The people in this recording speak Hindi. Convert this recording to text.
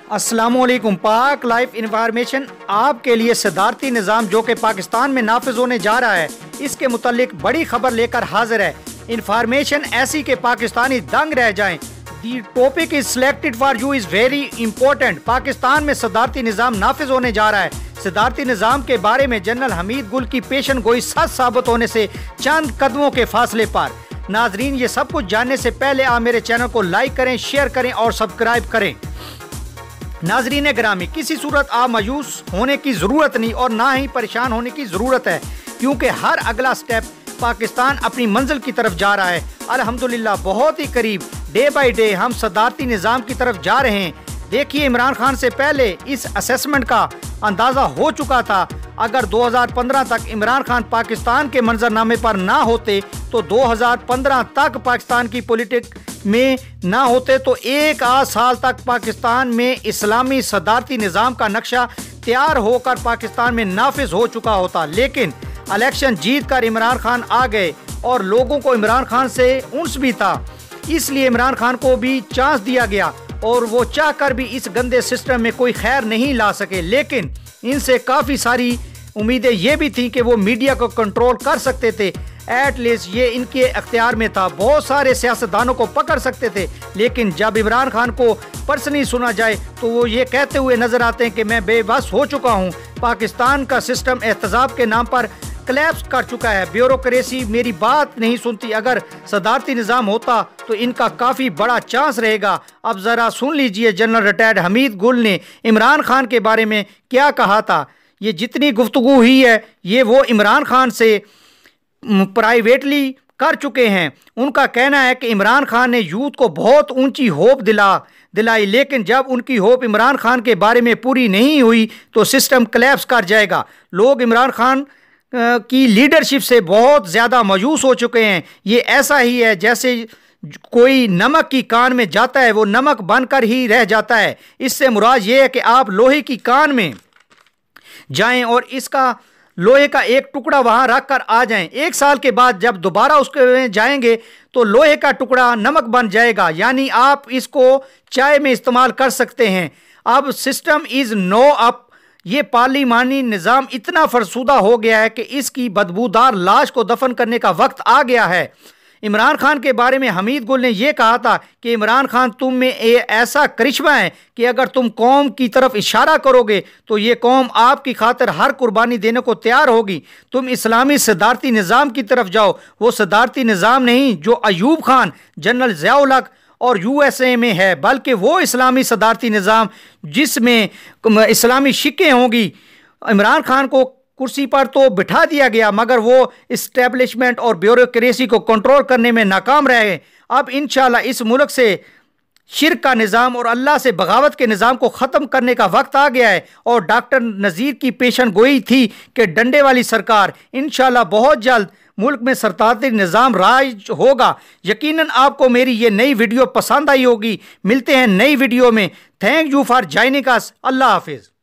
अस्सलामुअलैकुम। पाक लाइफ इंफॉर्मेशन आपके लिए सदारती निज़ाम जो कि पाकिस्तान में नाफिज होने जा रहा है, इसके मुतालिक बड़ी खबर लेकर हाजिर है। इंफॉर्मेशन ऐसी कि पाकिस्तानी दंग रह जाएं। The topic is selected for you is very important. Pakistan में सदारती निज़ाम नाफिज होने जा रहा है। सदारती निज़ाम के बारे में जनरल हमीद गुल की पेशन गोई सच साबित होने से चंद कदमों के फासले पर। नाजरीन, ये सब कुछ जानने से पहले आप मेरे चैनल को लाइक करें, शेयर करें और सब्सक्राइब करें। नाजरीन ग्रामी, किसी सूरत आप मायूस होने की ज़रूरत नहीं और ना ही परेशान होने की ज़रूरत है, क्योंकि हर अगला स्टेप पाकिस्तान अपनी मंजिल की तरफ जा रहा है। अल्हम्दुलिल्लाह बहुत ही करीब, डे बाय डे हम सदारती निज़ाम की तरफ जा रहे हैं। देखिए, इमरान खान से पहले इस असेसमेंट का अंदाज़ा हो चुका था। अगर 2015 तक इमरान खान पाकिस्तान के मंजरनामे पर ना होते तो 2015 तक पाकिस्तान की पॉलिटिक में ना होते तो एक आध साल तक पाकिस्तान में इस्लामी सदारती निज़ाम का नक्शा तैयार होकर पाकिस्तान में नाफिज हो चुका होता। लेकिन इलेक्शन जीत कर इमरान खान आ गए और लोगों को इमरान खान से उन्स भी था, इसलिए इमरान खान को भी चांस दिया गया और वो चाहकर भी इस गंदे सिस्टम में कोई खैर नहीं ला सके। लेकिन इनसे काफ़ी सारी उम्मीदें ये भी थी कि वो मीडिया को कंट्रोल कर सकते थे, एटलीस्ट ये इनके अख्तियार में था। बहुत सारे सियासतदानों को पकड़ सकते थे, लेकिन जब इमरान खान को पर्सनली सुना जाए तो वो ये कहते हुए नजर आते हैं कि मैं बेबस हो चुका हूँ। पाकिस्तान का सिस्टम एहतसाब के नाम पर क्लैप्स कर चुका है। ब्यूरोक्रेसी मेरी बात नहीं सुनती। अगर सदारती निज़ाम होता तो इनका काफ़ी बड़ा चांस रहेगा। अब ज़रा सुन लीजिए जनरल रिटायर्ड हमीद गुल ने इमरान खान के बारे में क्या कहा था। ये जितनी गुफ्तगू हुई है ये वो इमरान खान से प्राइवेटली कर चुके हैं। उनका कहना है कि इमरान खान ने यूथ को बहुत ऊंची होप दिलाई, लेकिन जब उनकी होप इमरान खान के बारे में पूरी नहीं हुई तो सिस्टम कोलैप्स कर जाएगा। लोग इमरान खान की लीडरशिप से बहुत ज़्यादा मायूस हो चुके हैं। ये ऐसा ही है जैसे कोई नमक की कान में जाता है, वो नमक बनकर ही रह जाता है। इससे मुराद ये है कि आप लोहे की कान में जाएं और इसका लोहे का एक टुकड़ा वहां रख कर आ जाएं। एक साल के बाद जब दोबारा उसके में जाएंगे तो लोहे का टुकड़ा नमक बन जाएगा, यानी आप इसको चाय में इस्तेमाल कर सकते हैं। अब सिस्टम इज नो अप। ये पार्लिमानी निज़ाम इतना फरसूदा हो गया है कि इसकी बदबूदार लाश को दफन करने का वक्त आ गया है। इमरान खान के बारे में हमीद गुल ने यह कहा था कि इमरान खान, तुम में ऐसा करिश्मा है कि अगर तुम कौम की तरफ इशारा करोगे तो ये कौम आपकी खातिर हर कुर्बानी देने को तैयार होगी। तुम इस्लामी सदारती निज़ाम की तरफ जाओ। वो सदारती निज़ाम नहीं जो अयूब खान, जनरल ज़िया-उल हक और USA में है, बल्कि वो इस्लामी सदारती निज़ाम जिसमें इस्लामी शिक्कें होंगी। इमरान खान को कुर्सी पर तो बिठा दिया गया, मगर वो इस्टेब्लिशमेंट और ब्यूरोक्रेसी को कंट्रोल करने में नाकाम रहे। अब इंशाल्लाह इस मुल्क से शिर्क का निज़ाम और अल्लाह से बगावत के निज़ाम को ख़त्म करने का वक्त आ गया है। और डॉक्टर नज़ीर की पेशन गोई थी कि डंडे वाली सरकार, इंशाल्लाह बहुत जल्द मुल्क में सदारती निज़ाम राज होगा। यकीनन आपको मेरी ये नई वीडियो पसंद आई होगी। मिलते हैं नई वीडियो में। Thank you for joining us. अल्लाह हाफिज़।